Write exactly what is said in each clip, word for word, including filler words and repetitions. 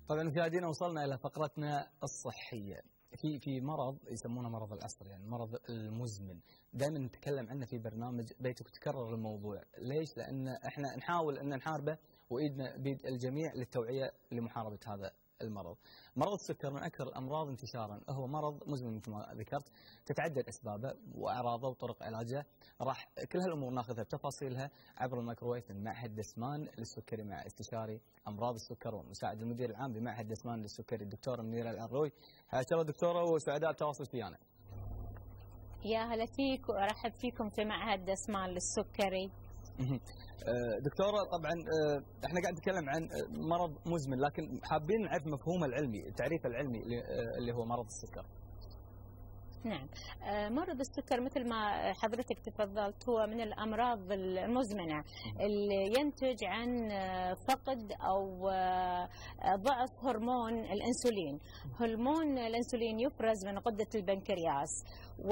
طبعا مشاهدينا وصلنا الى فقرتنا الصحيه. في في مرض يسمونه مرض العصر، يعني المرض المزمن، دائما نتكلم عنه في برنامج بيتك وتكرر الموضوع، ليش؟ لان احنا نحاول ان نحاربه وايدنا بيد الجميع للتوعيه لمحاربه هذا المرض. مرض السكر من اكثر الامراض انتشارا، هو مرض مزمن مثل ما ذكرت، تتعدد اسبابه واعراضه وطرق علاجه. راح كل هالامور ناخذها بتفاصيلها عبر الميكروويف من معهد دسمان للسكري مع استشاري امراض السكر ومساعد المدير العام بمعهد دسمان للسكري الدكتوره منيره العروي. حياك الله دكتوره وسعداء بتواصل ويانا. يا هلا فيك وارحب فيكم في معهد دسمان للسكري. دكتوره طبعا احنا قاعد نتكلم عن مرض مزمن، لكن حابين نعرف مفهومه العلمي، التعريف العلمي اللي هو مرض السكر. نعم، مرض السكر مثل ما حضرتك تفضلت هو من الأمراض المزمنة اللي ينتج عن فقد أو ضعف هرمون الأنسولين. هرمون الأنسولين يفرز من غدة البنكرياس،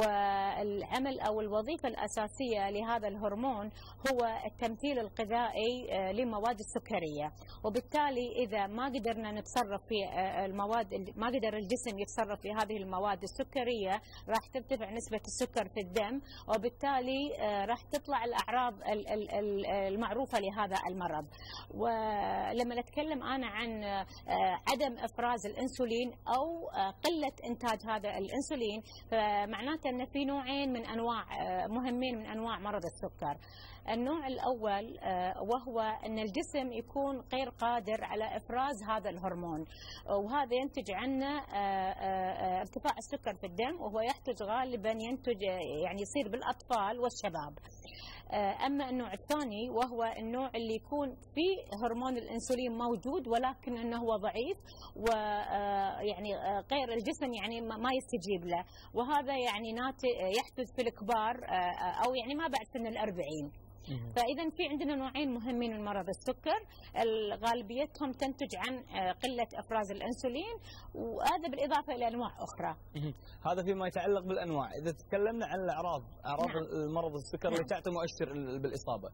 والعمل أو الوظيفة الأساسية لهذا الهرمون هو التمثيل الغذائي للمواد السكرية، وبالتالي إذا ما قدرنا نتصرف في المواد، ما قدر الجسم يتصرف في هذه المواد السكرية، راح ترتفع نسبة السكر في الدم، وبالتالي راح تطلع الأعراض المعروفة لهذا المرض. ولما نتكلم أنا عن عدم إفراز الأنسولين أو قلة إنتاج هذا الأنسولين، فمعناته أن في نوعين من أنواع مهمين من أنواع مرض السكر. النوع الأول وهو أن الجسم يكون غير قادر على إفراز هذا الهرمون، وهذا ينتج عنه ارتفاع السكر في الدم، وهو يحتج غالبا ينتج يعني يصير بالأطفال والشباب. أما النوع الثاني وهو النوع اللي يكون فيه هرمون الأنسولين موجود ولكن أنه هو ضعيف ويعني غير الجسم يعني ما يستجيب له، وهذا يعني يحدث في الكبار أو يعني ما بعد سن الأربعين. فإذا في عندنا نوعين مهمين من مرض السكر، غالبيتهم تنتج عن قلة إفراز الأنسولين، وهذا بالإضافة إلى أنواع أخرى. هذا فيما يتعلق بالأنواع. إذا تكلمنا عن الأعراض، أعراض نعم. المرض السكر اللي نعم. تعطي مؤشر بالإصابة،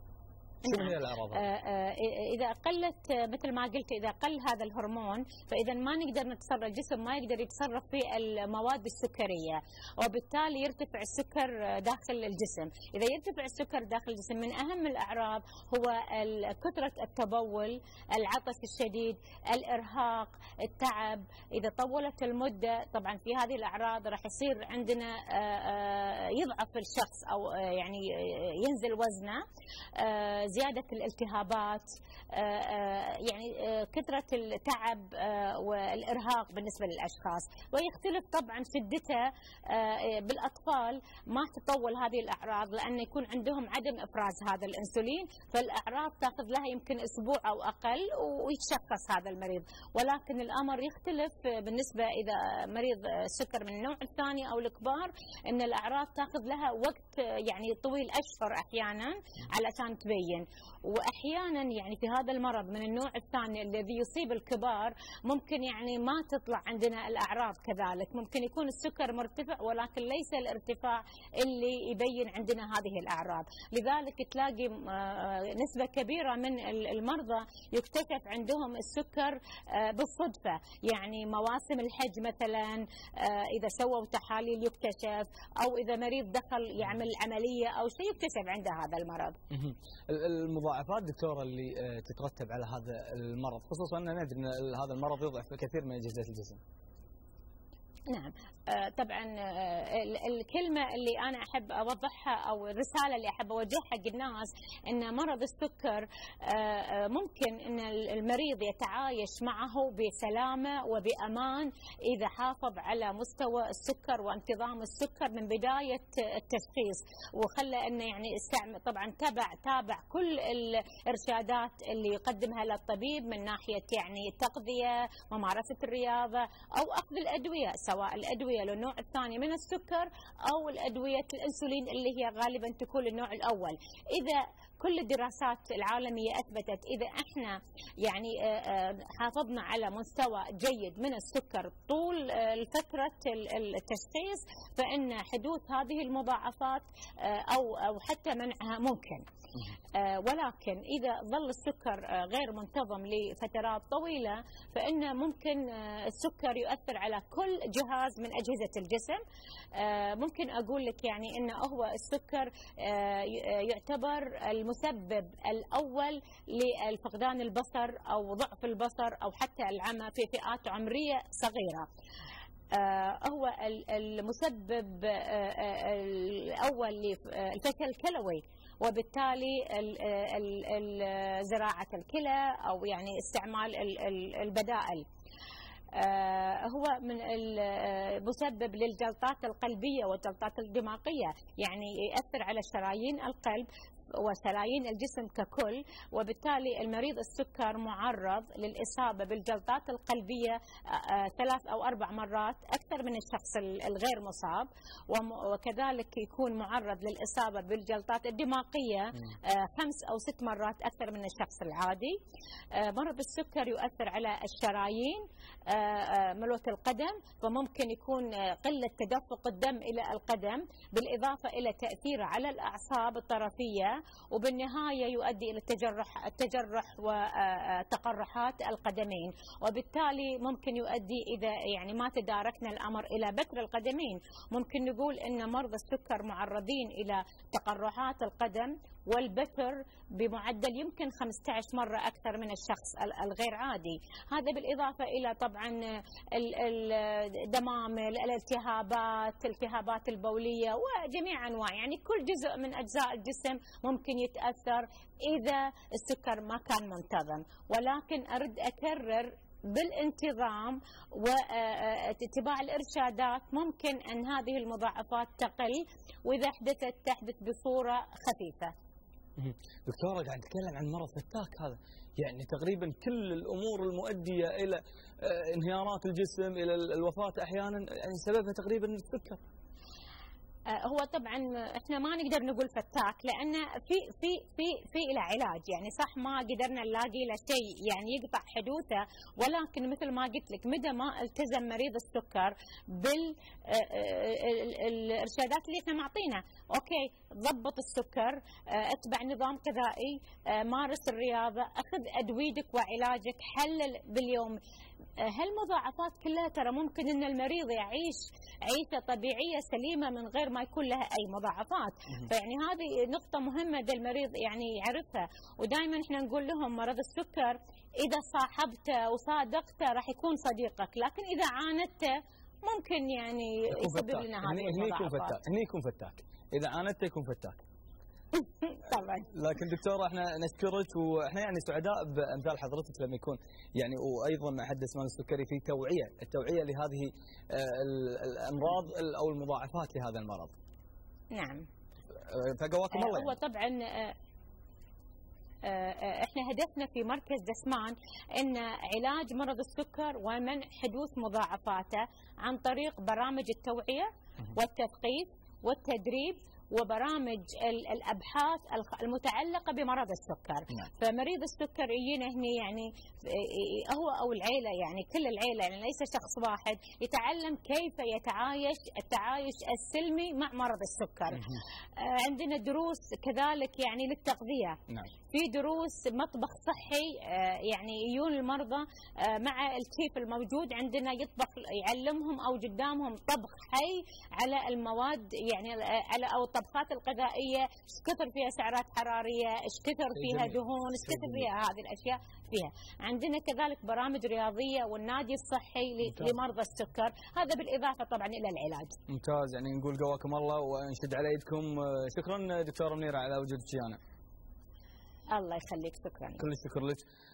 شو هي الأعراض؟ إذا قلت مثل ما قلت، إذا قل هذا الهرمون فإذا ما نقدر نتصرف، الجسم ما يقدر يتصرف في المواد السكرية، وبالتالي يرتفع السكر داخل الجسم. إذا يرتفع السكر داخل الجسم من أهم الأعراض هو كثرة التبول، العطش الشديد، الإرهاق، التعب. إذا طولت المدة طبعا في هذه الأعراض راح يصير عندنا يضعف الشخص أو يعني ينزل وزنه، زيادة الالتهابات، يعني كثرة التعب والإرهاق بالنسبة للأشخاص. ويختلف طبعا شدته بالأطفال، ما تطول هذه الأعراض لأن يكون عندهم عدم إفراز هذا الأنسولين، فالأعراض تأخذ لها يمكن أسبوع أو أقل ويتشخص هذا المريض. ولكن الأمر يختلف بالنسبة إذا مريض السكر من النوع الثاني أو الكبار، أن الأعراض تأخذ لها وقت يعني طويل، أشهر أحيانا علشان تبين. واحيانا يعني في هذا المرض من النوع الثاني الذي يصيب الكبار ممكن يعني ما تطلع عندنا الاعراض كذلك، ممكن يكون السكر مرتفع ولكن ليس الارتفاع اللي يبين عندنا هذه الاعراض. لذلك تلاقي نسبه كبيره من المرضى يكتشف عندهم السكر بالصدفه، يعني مواسم الحج مثلا اذا سووا تحاليل يكتشف، او اذا مريض دخل يعمل عمليه او شيء يكتشف عنده هذا المرض. المضاعفات دكتوره اللي تترتب على هذا المرض، خصوصا ان ندري ان هذا المرض يضعف كثير من اجهزه الجسم. نعم، طبعا الكلمة اللي أنا أحب أوضحها أو الرسالة اللي أحب أوجهها حق الناس أن مرض السكر ممكن أن المريض يتعايش معه بسلامة وبأمان إذا حافظ على مستوى السكر وانتظام السكر من بداية التشخيص، وخلى أنه يعني استعمل طبعا تابع تابع كل الإرشادات اللي يقدمها للطبيب من ناحية يعني التغذية، ممارسة الرياضة، أو أخذ الأدوية، سواء الأدوية للنوع الثاني من السكر أو الأدوية الأنسولين اللي هي غالبا تكون النوع الأول. إذا كل الدراسات العالمية أثبتت إذا إحنا يعني حافظنا على مستوى جيد من السكر طول فترة التشخيص فإن حدوث هذه المضاعفات أو أو حتى منعها ممكن. ولكن إذا ظل السكر غير منتظم لفترات طويلة فإن ممكن السكر يؤثر على كل جهاز من أجهزة الجسم. ممكن أقول لك يعني إنه هو السكر يعتبر المسبب الأول لفقدان البصر أو ضعف البصر أو حتى العمى في فئات عمرية صغيرة. هو المسبب الأول للفشل الكلوي وبالتالي زراعة الكلى أو يعني استعمال البدائل. هو من المسبب للجلطات القلبية والجلطات الدماغية، يعني يأثر على شرايين القلب وشرايين الجسم ككل، وبالتالي المريض السكر معرض للإصابة بالجلطات القلبية ثلاث أو أربع مرات أكثر من الشخص الغير مصاب، وكذلك يكون معرض للإصابة بالجلطات الدماغية خمس أو ست مرات أكثر من الشخص العادي. مرض السكر يؤثر على الشرايين ملوة القدم، فممكن يكون قلة تدفق الدم إلى القدم بالإضافة إلى تأثيره على الأعصاب الطرفية، وبالنهاية يؤدي إلى التجرح التجرح وتقرحات القدمين، وبالتالي ممكن يؤدي إذا يعني ما تداركنا الأمر إلى بتر القدمين. ممكن نقول أن مرضى السكر معرضين إلى تقرحات القدم والبتر بمعدل يمكن خمسة عشر مرة أكثر من الشخص الغير عادي. هذا بالإضافة إلى طبعا الدمامل، الالتهابات، الالتهابات البولية وجميع أنواع، يعني كل جزء من أجزاء الجسم ممكن يتأثر إذا السكر ما كان منتظم. ولكن أرد أكرر بالانتظام واتباع الإرشادات ممكن أن هذه المضاعفات تقل، وإذا حدثت تحدث بصورة خفيفة. دكتورة قاعد نتكلم عن مرض فتاك، هذا يعني تقريبا كل الأمور المؤدية إلى انهيارات الجسم إلى الوفاة أحيانا يعني سببها تقريبا السكر. هو طبعا احنا ما نقدر نقول فتاك لان في في في في له علاج، يعني صح ما قدرنا نلاقي له شيء يعني يقطع حدوثه، ولكن مثل ما قلت لك مدى ما التزم مريض السكر بالارشادات اللي احنا معطينا، اوكي ضبط السكر، اتبع نظام غذائي، مارس الرياضه، اخذ ادويتك وعلاجك، حلل باليوم. هالمضاعفات كلها ترى ممكن ان المريض يعيش عيشه طبيعيه سليمه من غير ما يكون لها اي مضاعفات. فيعني هذه نقطه مهمه ده المريض يعني يعرفها، ودائما احنا نقول لهم مرض السكر اذا صاحبته وصادقته راح يكون صديقك، لكن اذا عاندته ممكن يعني يسبب لنا هذه المضاعفات. هني يكون فتاك، اذا عاندته يكون فتاك. طبعا. لكن دكتوره احنا نشكرك، واحنا يعني سعداء بامثال حضرتك لما يكون يعني وايضا مع حد اسمه السكري في توعيه، التوعيه لهذه الامراض او المضاعفات لهذا المرض. نعم. فقواكم الله. هو طبعا احنا هدفنا في مركز دسمان ان علاج مرض السكر ومنع حدوث مضاعفاته عن طريق برامج التوعيه والتثقيف والتدريب وبرامج الابحاث المتعلقه بمرض السكر. نعم. فمريض السكر يجينا هنا يعني هو او العيله، يعني كل العيله، يعني ليس شخص واحد، يتعلم كيف يتعايش التعايش السلمي مع مرض السكر. عندنا دروس كذلك يعني للتغذيه. نعم. في دروس مطبخ صحي، يعني يجون المرضى مع الشيف الموجود عندنا يطبخ، يعلمهم او قدامهم طبخ حي على المواد، يعني على او الطبخات الغذائيه، ايش كثر فيها سعرات حراريه، ايش كثر فيها دهون، ايش كثر فيها هذه الاشياء فيها. عندنا كذلك برامج رياضيه والنادي الصحي لمرضى السكر، هذا بالاضافه طبعا الى العلاج. ممتاز، يعني نقول قواكم الله ونشد على يدكم. شكرا دكتوره منيره على وجودك ويانا. الله يخليك، شكرا. كل الشكر لك.